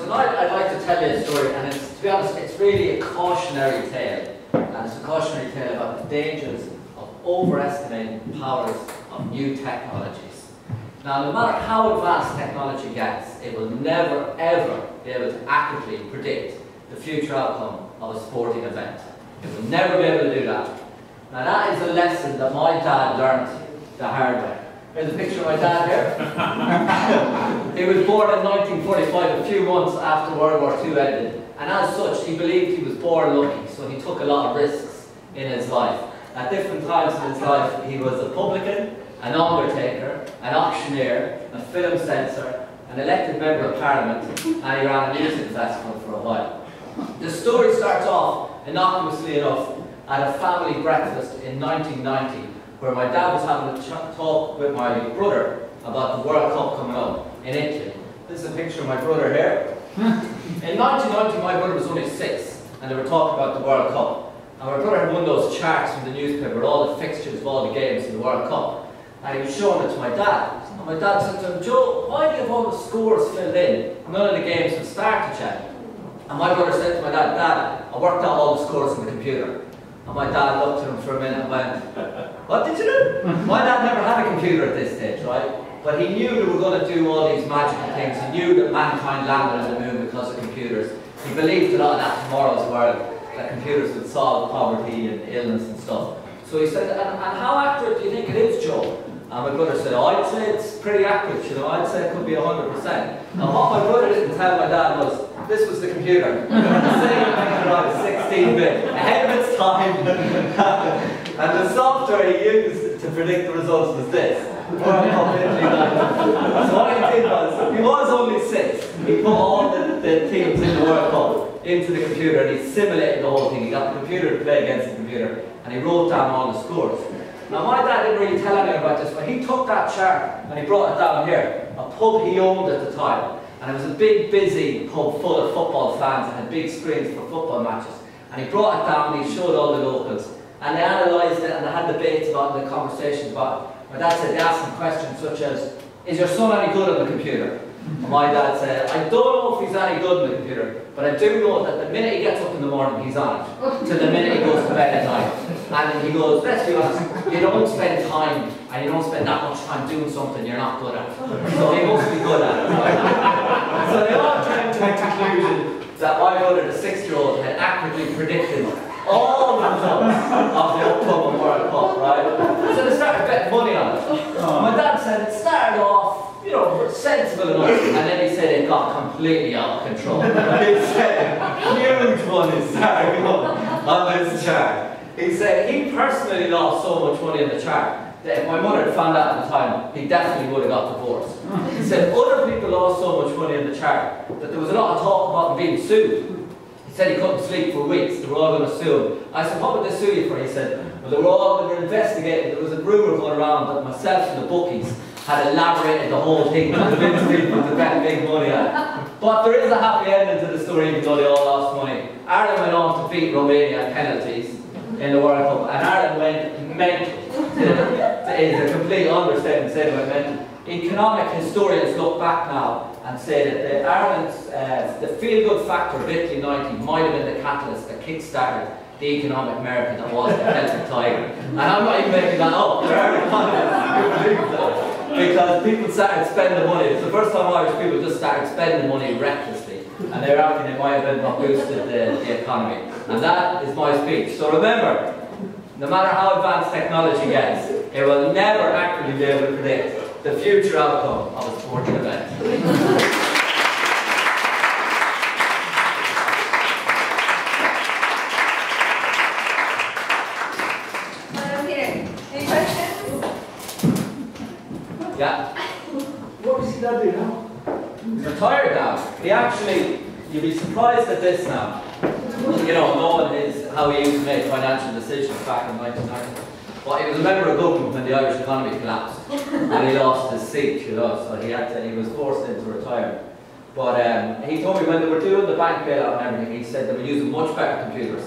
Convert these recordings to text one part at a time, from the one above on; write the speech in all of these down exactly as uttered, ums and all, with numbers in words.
tonight I'd like to tell you a story, and it's, to be honest, it's really a cautionary tale. And it's a cautionary tale about the dangers of overestimating the powers of new technologies. Now, no matter how advanced technology gets, it will never, ever be able to accurately predict the future outcome of a sporting event. It will never be able to do that. Now, that is a lesson that my dad learned the hard way. Here's a picture of my dad here. He was born in nineteen forty-five, a few months after World War Two ended. And as such, he believed he was born lucky, so he took a lot of risks in his life. At different times in his life, he was a publican, an undertaker, an auctioneer, a film censor, an elected member of parliament, and he ran a music festival for a while. The story starts off, innocuously enough, at a family breakfast in nineteen ninety, where my dad was having a talk with my brother about the World Cup coming up in Italy. This is a picture of my brother here. In nineteen ninety, my brother was only six, and they were talking about the World Cup. And my brother had one of those charts from the newspaper with all the fixtures of all the games in the World Cup. And he was showing it to my dad. And my dad said to him, "Joe, why do you have all the scores filled in? None of the games have started yet." And my brother said to my dad, "Dad, I worked out all the scores on the computer." And my dad looked at him for a minute and went, "What did you do?" My dad never had a computer at this stage, right? But he knew they were going to do all these magical things. He knew that mankind landed on the moon because of computers. He believed a lot of that tomorrow's world, that computers would solve poverty and illness and stuff. So he said, and, and how accurate do you think it is, Joe? And my brother said, "Oh, I'd say it's pretty accurate, you know, I'd say it could be one hundred percent. And what my brother didn't tell my dad was, this was the computer. The Sega Mega sixteen bit, ahead of its time. And the software he used to predict the results was this. World Cup Italy ninety. So what he did was, he was only six. He put all the, the teams in the World Cup into the computer and he simulated the whole thing. He got the computer to play against the computer and he wrote down all the scores. Now my dad didn't really tell anyone about this, but he took that chart and he brought it down here. A pub he owned at the time. And it was a big, busy pub full of football fans that had big screens for football matches. And he brought it down and he showed all the locals. And they analysed it and they had debates about it and conversations about it. My dad said they asked him questions such as, "Is your son any good on the computer?" And my dad said, "I don't know if he's any good on the computer, but I do know that the minute he gets up in the morning, he's on it. To the minute he goes to bed at night." And he goes, "Let's be honest, you don't spend time, and you don't spend that much time doing something you're not good at. So he must be good at it." Right? So they all came to the conclusion that my brother, the six-year-old, had accurately predicted all the results of the upcoming World Cup, right? So they started betting money on it. Oh. My dad said it started off, you know, sensible enough, and then he said it got completely out of control. He said, huge money started on this chart. He said he personally lost so much money on the chart that if my mother had found out at the time, he definitely would have got divorced. He said other people lost so much money on the chart that there was a lot of talk about him being sued. He said he couldn't sleep for weeks, they were all going to sue him. I said, "What would they sue you for?" He said, "Well, they were all, they were investigating, there was a rumour going around that myself and the bookies had elaborated the whole thing to convince people to bet big money on it." But there is a happy ending to the story, even though they all lost money. Ireland went on to beat Romania at penalties in the World Cup, and Ireland went mental. It's a complete understatement to say they went mental. Economic historians look back now and say that the Ireland's, uh, the feel-good factor of Italy ninety might have been the catalyst that kick-started the economic miracle that was the Celtic Tiger. And I'm not even making that up, there are economists who believe that. Because people started spending money. It's the first time Irish people just started spending money recklessly. And they reckon it might have been what boosted the, the economy. And that is my speech. So remember, no matter how advanced technology gets, it will never accurately be able to predict the future outcome of a sporting event. Yeah. What does he dad do now? He's retired now. He actually, you'll be surprised at this now. You know, knowing his, how he used to make financial decisions back in nineteen ninety. But he was a member of government when the Irish economy collapsed. And he lost his seat, you know, so he had to, he was forced into retirement. But um, he told me when they were doing the bank bailout and everything, he said they were using much better computers.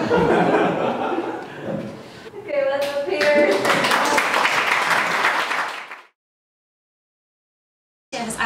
Okay, let's up here.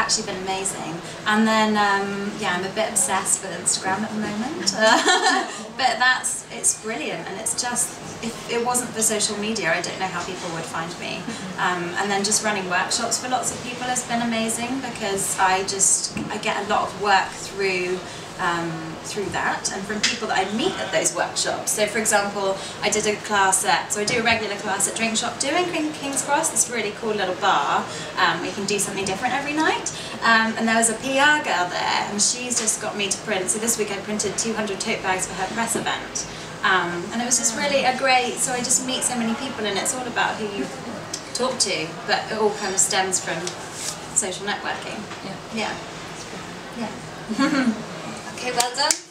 actually been amazing. And then, um, yeah, I'm a bit obsessed with Instagram at the moment. Uh, but that's, it's brilliant, and it's just, if it wasn't for social media, I don't know how people would find me. Um, and then just running workshops for lots of people has been amazing, because I just, I get a lot of work through Um, through that, and from people that I meet at those workshops. So for example, I did a class at, so I do a regular class at Drink Shop Do in King's Cross, this really cool little bar um, where you can do something different every night. Um, and there was a P R girl there, and she's just got me to print, so this week I printed two hundred tote bags for her press event. Um, and it was just really a great, so I just meet so many people, and it's all about who you talk to, but it all kind of stems from social networking. Yeah. Yeah. Yeah. Okay, well done.